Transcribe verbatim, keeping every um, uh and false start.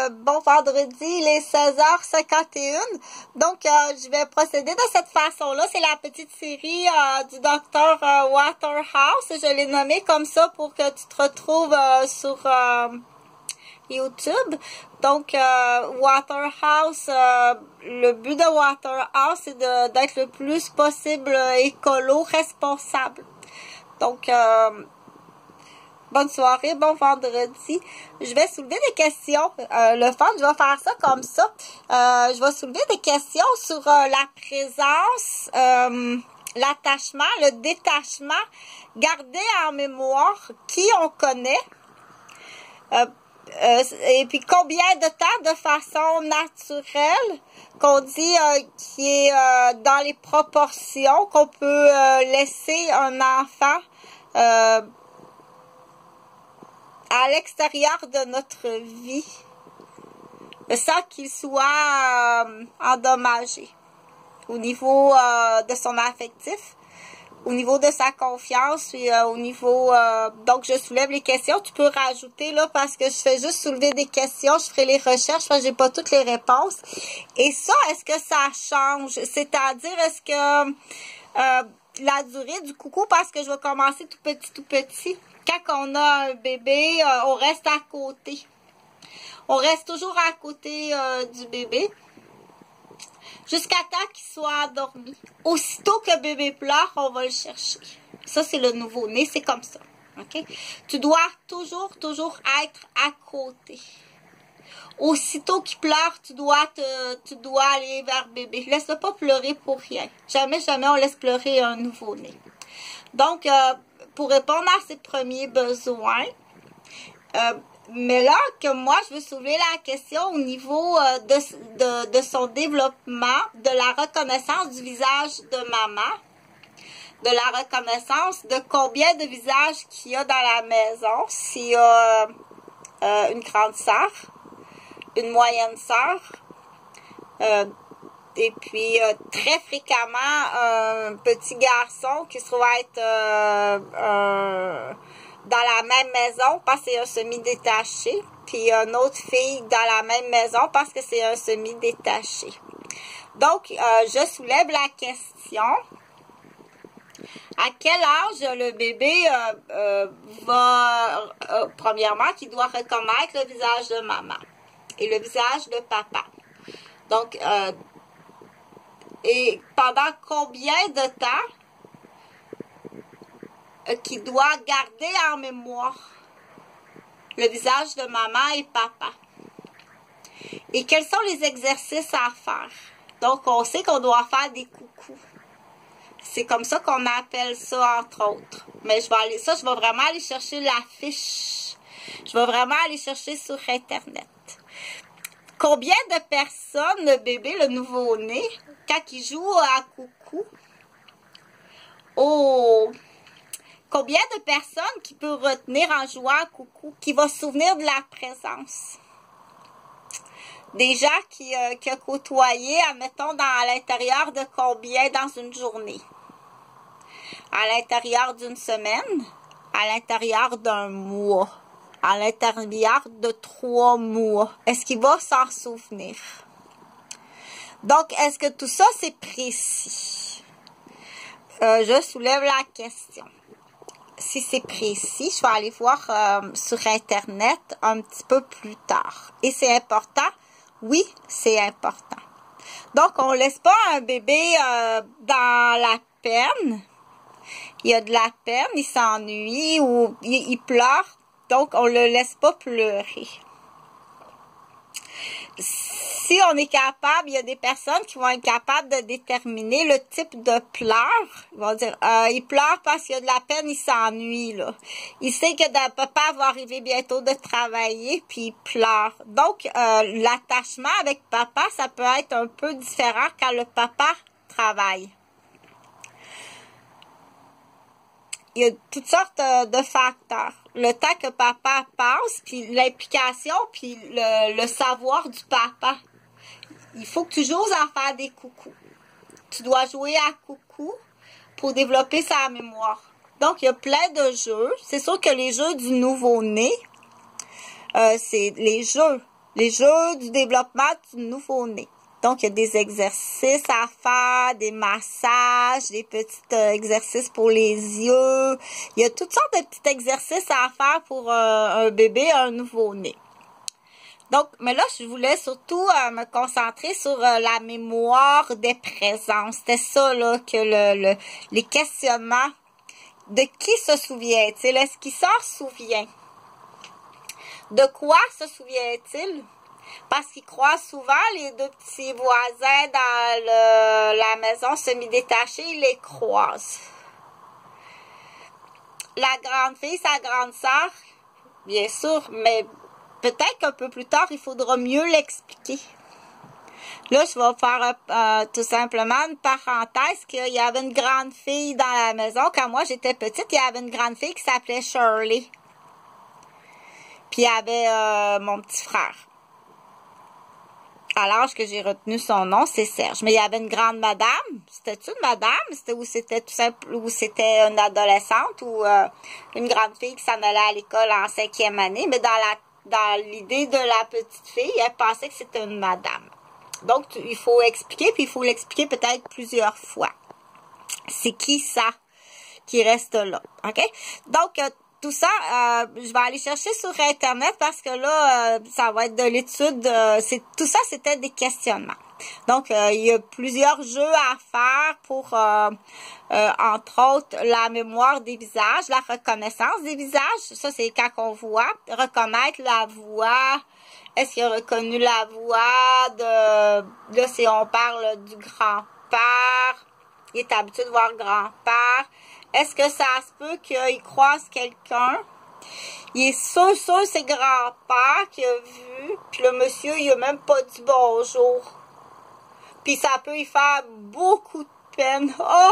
euh, bon vendredi, il est seize heures cinquante et un. Donc, euh, je vais procéder de cette façon-là. C'est la petite série euh, du docteur euh, Waterhouse. Je l'ai nommé comme ça pour que tu te retrouves euh, sur euh, YouTube. Donc, euh, Waterhouse, euh, le but de Waterhouse, c'est d'être le plus possible écolo, responsable. Donc, euh, bonne soirée, bon vendredi. Je vais soulever des questions. Euh, le fun, je vais faire ça comme ça. Euh, je vais soulever des questions sur euh, la présence, euh, l'attachement, le détachement, garder en mémoire qui on connaît, euh, euh, et puis combien de temps de façon naturelle, qu'on dit euh, qui est euh, dans les proportions qu'on peut euh, laisser un enfant euh, à l'extérieur de notre vie, sans qu'il soit euh, endommagé au niveau euh, de son affectif, au niveau de sa confiance, et euh, au niveau... Euh, donc, je soulève les questions. Tu peux rajouter, là, parce que je fais juste soulever des questions. Je ferai les recherches, parce que j'ai pas toutes les réponses. Et ça, est-ce que ça change? C'est-à-dire, est-ce que euh, la durée du coucou, parce que je vais commencer tout petit, tout petit. Quand on a un bébé, euh, on reste à côté. On reste toujours à côté euh, du bébé. Jusqu'à temps qu'il soit endormi. Aussitôt que bébé pleure, on va le chercher. Ça, c'est le nouveau-né, c'est comme ça. OK? Tu dois toujours, toujours être à côté. Aussitôt qu'il pleure, tu dois te, tu dois aller vers bébé. Laisse-le pas pleurer pour rien. Jamais, jamais on laisse pleurer un nouveau-né. Donc, euh, pour répondre à ses premiers besoins, euh, mais là, que moi, je veux soulever la question au niveau euh, de, de, de son développement, de la reconnaissance du visage de maman, de la reconnaissance de combien de visages qu'il y a dans la maison, s'il y a euh, une grande sœur, une moyenne sœur, euh, et puis euh, très fréquemment un petit garçon qui se trouve être euh, euh, dans la même maison parce que c'est un semi-détaché, puis une autre fille dans la même maison parce que c'est un semi-détaché. Donc, euh, je soulève la question, à quel âge le bébé euh, euh, va, euh, premièrement, qu'il doit reconnaître le visage de maman et le visage de papa. Donc, euh, et pendant combien de temps qui doit garder en mémoire le visage de maman et papa. Et quels sont les exercices à faire? Donc, on sait qu'on doit faire des coucous. C'est comme ça qu'on appelle ça, entre autres. Mais je vais aller, ça, je vais vraiment aller chercher la fiche. Je vais vraiment aller chercher sur Internet. Combien de personnes, le bébé, le nouveau-né, quand il joue à coucou, oh... Combien de personnes qui peut retenir en jouant à coucou, qui va se souvenir de la présence? Des gens qui, euh, qui ont côtoyé, admettons, dans, à l'intérieur de combien dans une journée? À l'intérieur d'une semaine? À l'intérieur d'un mois? À l'intérieur de trois mois? Est-ce qu'il va s'en souvenir? Donc, est-ce que tout ça, c'est précis? Euh, je soulève la question. Si c'est précis, je vais aller voir euh, sur Internet un petit peu plus tard. Et c'est important? Oui, c'est important. Donc, on ne laisse pas un bébé euh, dans la peine. Il y a de la peine, il s'ennuie ou il, il pleure. Donc, on ne le laisse pas pleurer. Si on est capable, il y a des personnes qui vont être capables de déterminer le type de pleurs. Ils vont dire, euh, il pleure parce qu'il y a de la peine, il s'ennuie, là. Il sait que le papa va arriver bientôt de travailler, puis il pleure. Donc, euh, l'attachement avec papa, ça peut être un peu différent quand le papa travaille. Il y a toutes sortes de facteurs. Le temps que papa passe, puis l'implication, puis le, le savoir du papa. Il faut que tu joues à faire des coucous. Tu dois jouer à coucou pour développer sa mémoire. Donc, il y a plein de jeux. C'est sûr que les jeux du nouveau-né, euh, c'est les jeux les jeux du développement du nouveau-né. Donc, il y a des exercices à faire, des massages, des petits euh, exercices pour les yeux. Il y a toutes sortes de petits exercices à faire pour euh, un bébé, un nouveau-né. Donc, mais là, je voulais surtout euh, me concentrer sur euh, la mémoire des présences. C'était ça, là, que le, le, les questionnements. De qui se souvient-il? Est-ce qu'il s'en souvient? De quoi se souvient-il? Parce qu'il croise souvent les deux petits voisins dans le, la maison semi-détachée, il les croise. La grande fille, sa grande sœur, bien sûr, mais peut-être qu'un peu plus tard, il faudra mieux l'expliquer. Là, je vais faire euh, tout simplement une parenthèse qu'il y avait une grande fille dans la maison. Quand moi, j'étais petite, il y avait une grande fille qui s'appelait Shirley. Puis il y avait euh, mon petit frère. À l'âge que j'ai retenu son nom, c'est Serge. Mais il y avait une grande madame. C'était-tu une madame? C'était ou c'était tout simple, ou c'était une adolescente ou euh, une grande fille qui s'en allait à l'école en cinquième année. Mais dans la dans l'idée de la petite fille, elle pensait que c'était une madame. Donc, tu, il faut expliquer, puis il faut l'expliquer peut-être plusieurs fois. C'est qui ça qui reste là? OK? Donc, euh, tout ça, euh, je vais aller chercher sur Internet parce que là, euh, ça va être de l'étude. Euh, c'est tout ça, c'était des questionnements. Donc, euh, il y a plusieurs jeux à faire pour, euh, euh, entre autres, la mémoire des visages, la reconnaissance des visages. Ça, c'est quand on voit. Reconnaître la voix. Est-ce qu'il a reconnu la voix de... Là, c'est on parle du grand-père. Il est habitué de voir grand-père. Est-ce que ça se peut qu'il croise quelqu'un? Il est sûr, sûr, c'est grand-père qui a vu. Puis le monsieur, il a même pas dit bonjour. Puis ça peut y faire beaucoup de peine. Oh!